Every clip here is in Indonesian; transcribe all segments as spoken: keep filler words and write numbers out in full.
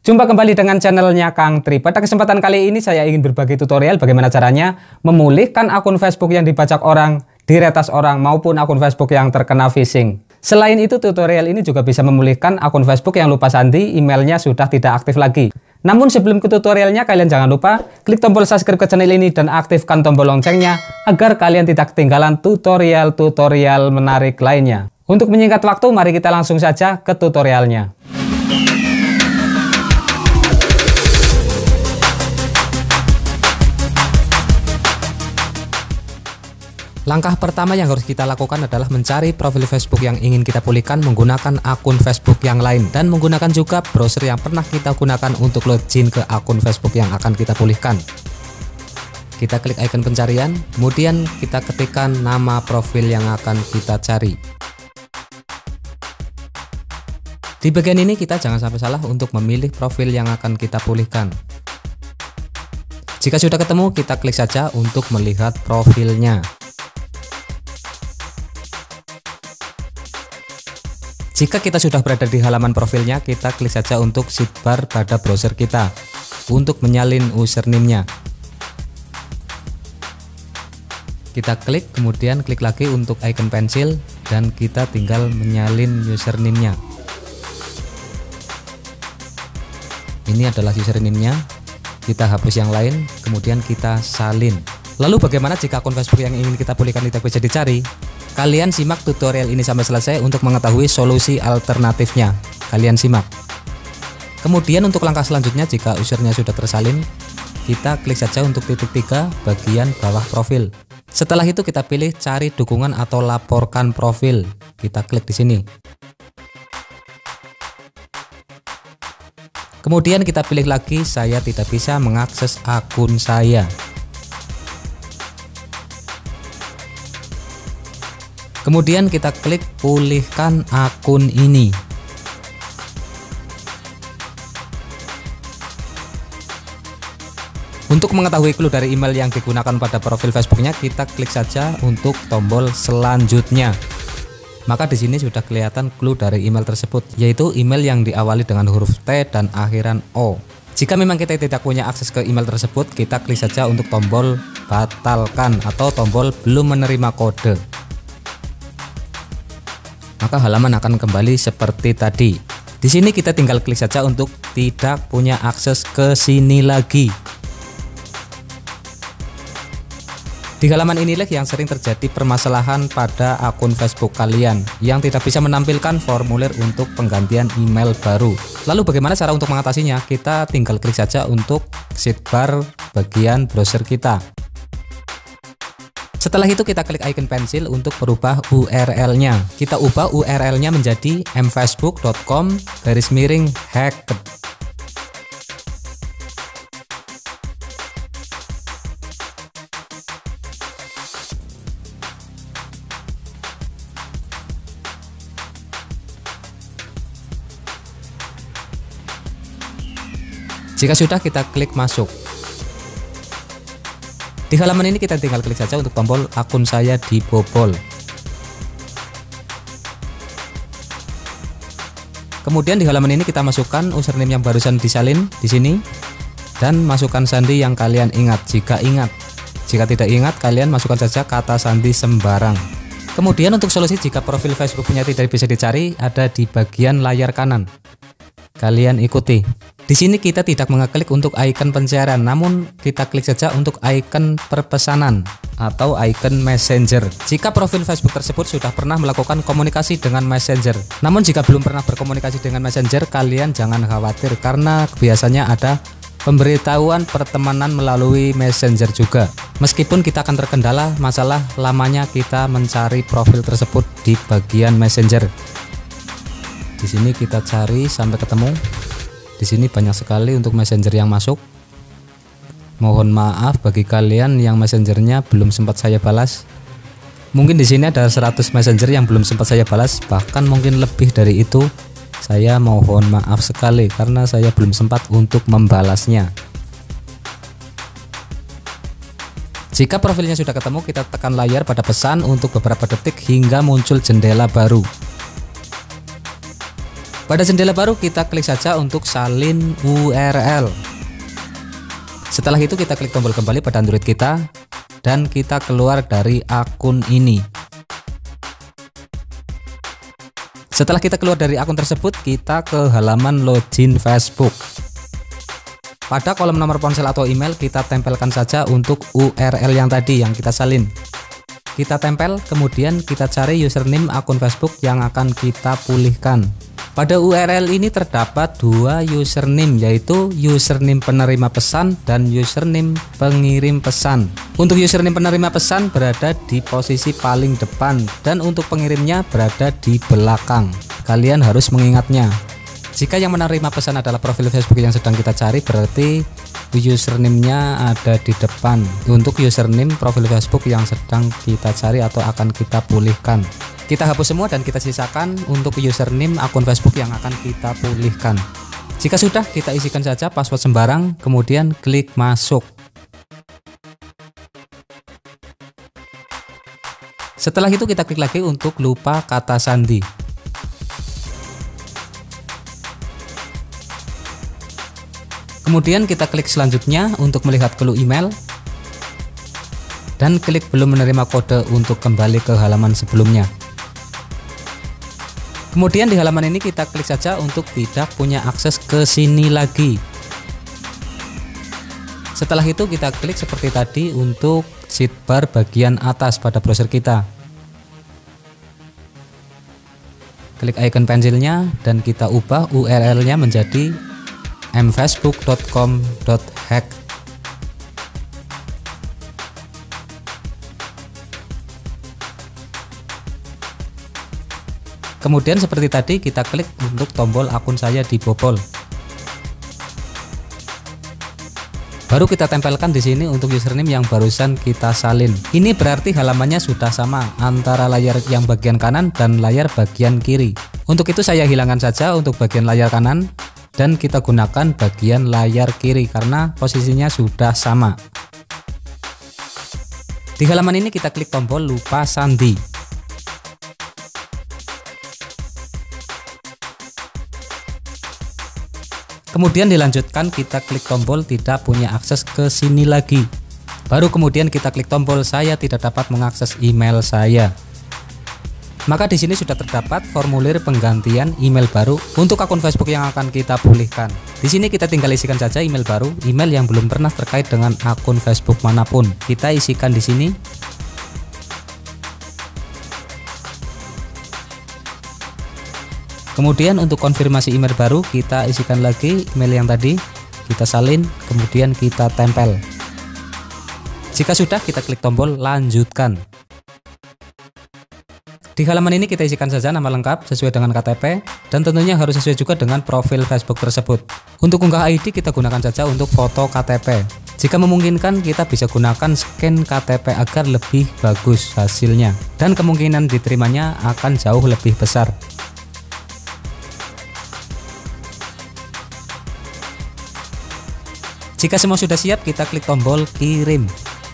Jumpa kembali dengan channelnya Kang Tri. Pada kesempatan kali ini saya ingin berbagi tutorial bagaimana caranya memulihkan akun Facebook yang dibajak orang, diretas orang, maupun akun Facebook yang terkena phishing. Selain itu, tutorial ini juga bisa memulihkan akun Facebook yang lupa sandi, emailnya sudah tidak aktif lagi. Namun sebelum ke tutorialnya, kalian jangan lupa klik tombol subscribe ke channel ini dan aktifkan tombol loncengnya agar kalian tidak ketinggalan tutorial-tutorial menarik lainnya. Untuk menyingkat waktu, mari kita langsung saja ke tutorialnya. Langkah pertama yang harus kita lakukan adalah mencari profil Facebook yang ingin kita pulihkan menggunakan akun Facebook yang lain dan menggunakan juga browser yang pernah kita gunakan untuk login ke akun Facebook yang akan kita pulihkan. Kita klik icon pencarian, kemudian kita ketikkan nama profil yang akan kita cari. Di bagian ini kita jangan sampai salah untuk memilih profil yang akan kita pulihkan. Jika sudah ketemu, kita klik saja untuk melihat profilnya. Jika kita sudah berada di halaman profilnya, kita klik saja untuk sidebar pada browser kita untuk menyalin username-nya. Kita klik, kemudian klik lagi untuk icon pensil dan kita tinggal menyalin username-nya. Ini adalah username-nya. Kita hapus yang lain, kemudian kita salin. Lalu bagaimana jika akun Facebook yang ingin kita pulihkan tidak bisa dicari? Kalian simak tutorial ini sampai selesai untuk mengetahui solusi alternatifnya. Kalian simak. Kemudian untuk langkah selanjutnya, jika usernya sudah tersalin, kita klik saja untuk titik tiga bagian bawah profil. Setelah itu kita pilih cari dukungan atau laporkan profil. Kita klik di sini. Kemudian kita pilih lagi saya tidak bisa mengakses akun saya. Kemudian kita klik pulihkan akun ini. Untuk mengetahui clue dari email yang digunakan pada profil Facebooknya, kita klik saja untuk tombol selanjutnya. Maka di sini sudah kelihatan clue dari email tersebut, yaitu email yang diawali dengan huruf T dan akhiran O. Jika memang kita tidak punya akses ke email tersebut, kita klik saja untuk tombol batalkan atau tombol belum menerima kode. Maka halaman akan kembali seperti tadi. Di sini kita tinggal klik saja untuk tidak punya akses ke sini lagi. Di halaman inilah yang sering terjadi permasalahan pada akun Facebook kalian yang tidak bisa menampilkan formulir untuk penggantian email baru. Lalu bagaimana cara untuk mengatasinya? Kita tinggal klik saja untuk sidebar bagian browser kita. Setelah itu kita klik icon pensil untuk berubah U R L-nya. Kita ubah U R L-nya menjadi m facebook dot com garis miring hacked. Jika sudah, kita klik masuk. Di halaman ini kita tinggal klik saja untuk tombol akun saya dibobol. Kemudian di halaman ini kita masukkan username yang barusan disalin di sini dan masukkan sandi yang kalian ingat jika ingat. Jika tidak ingat, kalian masukkan saja kata sandi sembarang. Kemudian untuk solusi jika profil Facebooknya tidak bisa dicari, ada di bagian layar kanan. Kalian ikuti. Di sini kita tidak mengeklik untuk icon pencarian, namun kita klik saja untuk icon perpesanan atau icon messenger. Jika profil Facebook tersebut sudah pernah melakukan komunikasi dengan messenger, namun jika belum pernah berkomunikasi dengan messenger, kalian jangan khawatir karena biasanya ada pemberitahuan pertemanan melalui messenger juga. Meskipun kita akan terkendala masalah lamanya kita mencari profil tersebut di bagian messenger. Di sini kita cari sampai ketemu. Di sini banyak sekali untuk messenger yang masuk. Mohon maaf bagi kalian yang messengernya belum sempat saya balas. Mungkin di sini ada seratus messenger yang belum sempat saya balas, bahkan mungkin lebih dari itu. Saya mohon maaf sekali karena saya belum sempat untuk membalasnya. Jika profilnya sudah ketemu, kita tekan layar pada pesan untuk beberapa detik hingga muncul jendela baru. Pada jendela baru kita klik saja untuk salin U R L. Setelah itu kita klik tombol kembali pada Android kita dan kita keluar dari akun ini. Setelah kita keluar dari akun tersebut, kita ke halaman login Facebook. Pada kolom nomor ponsel atau email kita tempelkan saja untuk U R L yang tadi yang kita salin. Kita tempel, kemudian kita cari username akun Facebook yang akan kita pulihkan. Pada U R L ini terdapat dua username, yaitu username penerima pesan dan username pengirim pesan. Untuk username penerima pesan berada di posisi paling depan dan untuk pengirimnya berada di belakang. Kalian harus mengingatnya. Jika yang menerima pesan adalah profil Facebook yang sedang kita cari, berarti username-nya ada di depan. Untuk username profil Facebook yang sedang kita cari atau akan kita pulihkan, kita hapus semua dan kita sisakan untuk username akun Facebook yang akan kita pulihkan. Jika sudah, kita isikan saja password sembarang, kemudian klik masuk. Setelah itu kita klik lagi untuk lupa kata sandi. Kemudian kita klik selanjutnya untuk melihat clue email dan klik belum menerima kode untuk kembali ke halaman sebelumnya. Kemudian di halaman ini kita klik saja untuk tidak punya akses ke sini lagi. Setelah itu kita klik seperti tadi untuk sidebar bagian atas pada browser kita. Klik icon pensilnya dan kita ubah U R L-nya menjadi m facebook dot com dot hack. Kemudian seperti tadi kita klik untuk tombol akun saya dibobol. Baru kita tempelkan di sini untuk username yang barusan kita salin. Ini berarti halamannya sudah sama antara layar yang bagian kanan dan layar bagian kiri. Untuk itu saya hilangkan saja untuk bagian layar kanan dan kita gunakan bagian layar kiri karena posisinya sudah sama. Di halaman ini kita klik tombol lupa sandi. Kemudian dilanjutkan kita klik tombol tidak punya akses ke sini lagi. Baru kemudian kita klik tombol saya tidak dapat mengakses email saya. Maka di sini sudah terdapat formulir penggantian email baru untuk akun Facebook yang akan kita pulihkan. Di sini kita tinggal isikan saja email baru, email yang belum pernah terkait dengan akun Facebook manapun. Kita isikan di sini. Kemudian untuk konfirmasi email baru kita isikan lagi email yang tadi, kita salin, kemudian kita tempel. Jika sudah, kita klik tombol lanjutkan. Di halaman ini kita isikan saja nama lengkap sesuai dengan K T P dan tentunya harus sesuai juga dengan profil Facebook tersebut. Untuk unggah I D kita gunakan saja untuk foto K T P. Jika memungkinkan kita bisa gunakan scan K T P agar lebih bagus hasilnya dan kemungkinan diterimanya akan jauh lebih besar. Jika semua sudah siap, kita klik tombol kirim.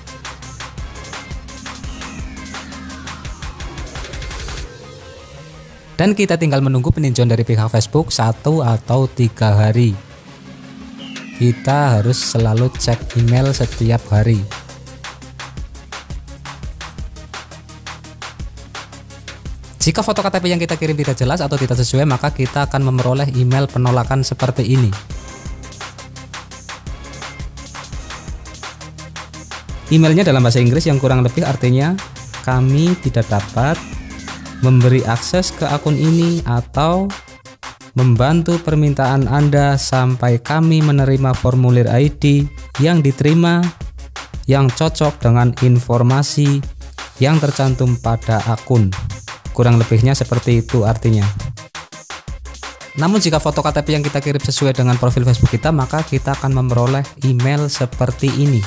Dan kita tinggal menunggu peninjauan dari pihak Facebook satu atau tiga hari. Kita harus selalu cek email setiap hari. Jika foto K T P yang kita kirim tidak jelas atau tidak sesuai, maka kita akan memperoleh email penolakan seperti ini. Emailnya dalam bahasa Inggris yang kurang lebih artinya kami tidak dapat memberi akses ke akun ini atau membantu permintaan Anda sampai kami menerima formulir I D yang diterima yang cocok dengan informasi yang tercantum pada akun. Kurang lebihnya seperti itu artinya. Namun jika foto K T P yang kita kirim sesuai dengan profil Facebook kita, maka kita akan memperoleh email seperti ini.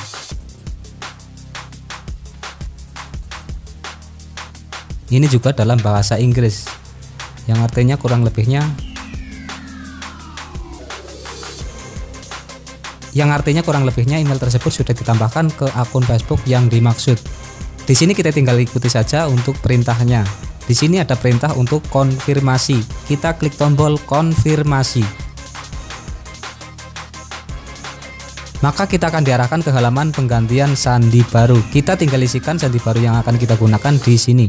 Ini juga dalam bahasa Inggris, yang artinya kurang lebihnya yang artinya kurang lebihnya email tersebut sudah ditambahkan ke akun Facebook yang dimaksud. Di sini kita tinggal ikuti saja untuk perintahnya. Di sini ada perintah untuk konfirmasi. Kita klik tombol konfirmasi. Maka kita akan diarahkan ke halaman penggantian sandi baru. Kita tinggal isikan sandi baru yang akan kita gunakan di sini.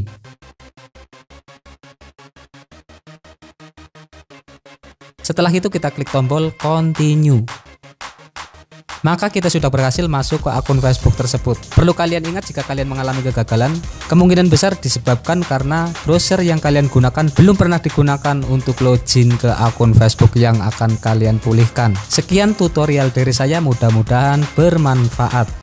Setelah itu kita klik tombol continue. Maka kita sudah berhasil masuk ke akun Facebook tersebut. Perlu kalian ingat, jika kalian mengalami kegagalan, kemungkinan besar disebabkan karena browser yang kalian gunakan belum pernah digunakan untuk login ke akun Facebook yang akan kalian pulihkan. Sekian tutorial dari saya, mudah-mudahan bermanfaat.